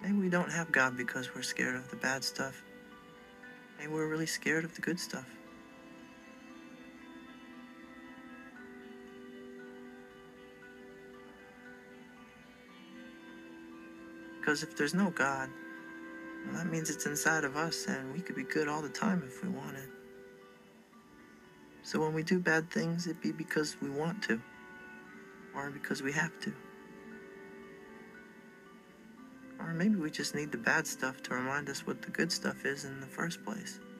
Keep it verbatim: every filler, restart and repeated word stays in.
Maybe we don't have God because we're scared of the bad stuff. Maybe we're really scared of the good stuff. Because if there's no God, well, that means it's inside of us, and we could be good all the time if we wanted. So when we do bad things, it be because we want to, or because we have to. Or maybe we just need the bad stuff to remind us what the good stuff is in the first place.